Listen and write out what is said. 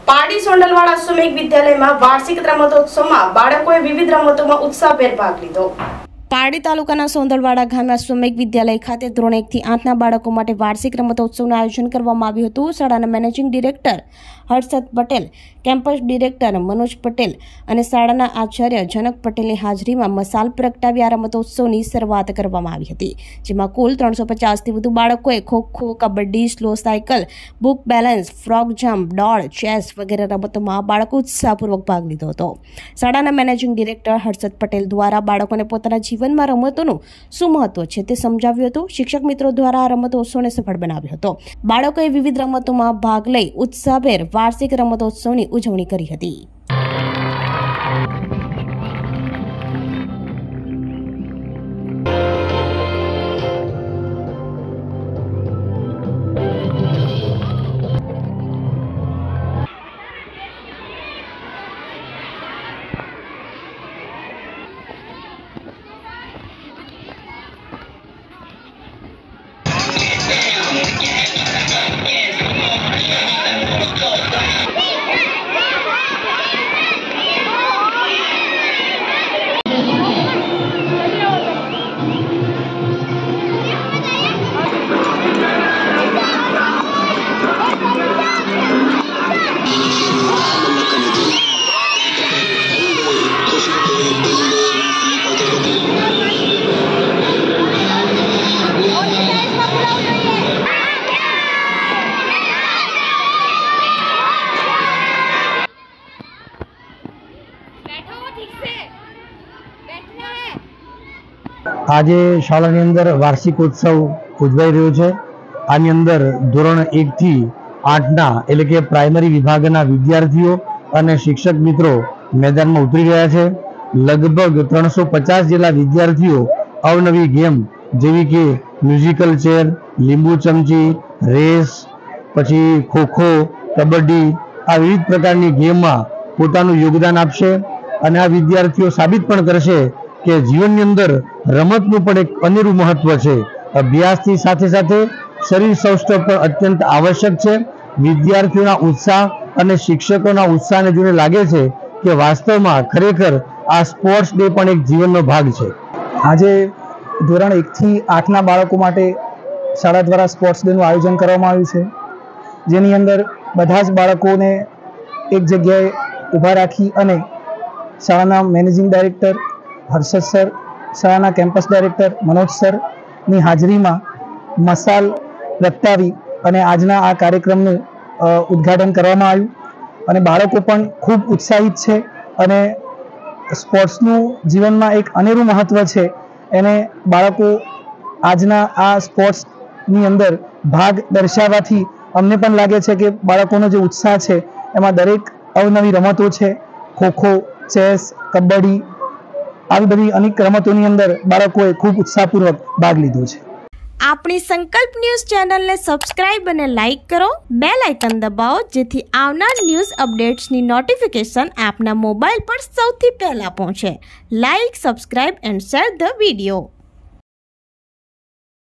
Pardi સોંડલવાડા sumac વિદ્યાલયમાં વાર્ષિક રમતોત્સવમાં બાળકોએ વિવિધ રમતોમાં ઉત્સાહભેર ભાગ લીધો। પારડી તાલુકાના સોંદલવાડા ગામના સુમેક વિદ્યાલય ખાતે ધોરણ 1 થી 8 ના બાળકો માટે વાર્ષિક રમતોત્સવનું આયોજન કરવામાં આવ્યું હતું। શાળાના managing director Harshad Patel, campus director Manoj Patel અને શાળાના આચાર્ય જનક પટેલની હાજરીમાં મસાલ પ્રગટાવી આ રમતોત્સવની શરૂઆત કરવામાં આવી હતી, જેમાં કુલ 350 થી વધુ બાળકોએ kho-kho, kabaddi, slow cycle, book balance, frog jump, દોડ, ચેસ વગેરે રમતોમાં બાળકો ઉત્સાહપૂર્વક ભાગ લીધો હતો। શાળાના મેનેજિંગ ડિરેક્ટર હર્ષદ પટેલ દ્વારા બાળકોને પોતાના જીવનમાં રમતોનું શું મહત્વ છે તે સમજાવ્યું હતું। શિક્ષક મિત્રો દ્વારા આ રમતોત્સવને સફળ બનાવ્યો હતો। બાળકોએ વિવિધ રમતોમાં ભાગ લઈ ઉત્સાહભેર વાર્ષિક રમતોત્સવની ઉજવણી કરી હતી। આજે શાળાની અંદર વાર્ષિક ઉત્સવ ઉજવાઈ રહ્યો છે। આની અંદર ધોરણ 1 થી 8ના એટલે કે પ્રાઇમરી વિભાગના વિદ્યાર્થીઓ અને શિક્ષક મિત્રો મેદાનમાં ઉતરી ગયા છે। લગભગ 350 જેટલા વિદ્યાર્થીઓ અવનવી ગેમ જેવી કે મ્યુઝિકલ ચેર, લીંબુ ચમચી, રેસ, પછી ખોખો, કબડ્ડી આ વિવિધ પ્રકારની ગેમમાં પોતાનું યોગદાન આપશે અને આ વિદ્યાર્થીઓ સાબિત પણ કરશે કે જીવનની અંદર રમતનું પણ એક અનેરું મહત્વ છે। અભ્યાસની સાથે સાથે શરીર સૌષ્ઠવ પણ અત્યંત આવશ્યક છે। વિદ્યાર્થીઓના ઉત્સાહ અને શિક્ષકોના ઉત્સાહને જોઈને લાગે છે કે વાસ્તવમાં ખરેખર આ સ્પોર્ટ્સ ડે પણ એક જીવનનો ભાગ છે। આજે ધોરણ 1 થી 8ના બાળકો માટે શાળા દ્વારા સ્પોર્ટ્સ ડેનું આયોજન કરવામાં આવ્યું છે, જેની અંદર બધા જ બાળકોને એક જગ્યાએ ઊભા રાખી અને શાળાના મેનેજિંગ ડાયરેક્ટર હર્ષદ સર, શાળાના કેમ્પસ ડાયરેક્ટર મનોજ સરની હાજરીમાં મસાલ પ્રગટાવી અને આજના આ કાર્યક્રમનું ઉદ્ઘાટન કરવામાં આવ્યું અને બાળકો પણ ખૂબ ઉત્સાહિત છે અને સ્પોર્ટ્સનું જીવનમાં એક અનેરું મહત્વ છે। એને બાળકો આજના આ સ્પોર્ટ્સની અંદર ભાગ દર્શાવવાથી અમને પણ લાગે છે કે બાળકોનો જે ઉત્સાહ છે એમાં દરેક અવનવી રમતો છે, ખોખો, ચેસ, કબડ્ડી આવી બધી અનેક રમતોની અંદર બાળકોએ ખૂબ ઉત્સાહપૂર્વક ભાગ લીધો છે। આપણી સંકલ્પ ન્યૂઝ ચેનલને સબસ્ક્રાઇબ અને લાઇક કરો, બેલ આઇકન દબાવો જેથી આવનાર ન્યૂઝ અપડેટ્સની નોટિફિકેશન આપના મોબાઈલ પર સૌથી પહેલા પહોંચે। Like, subscribe and share the video.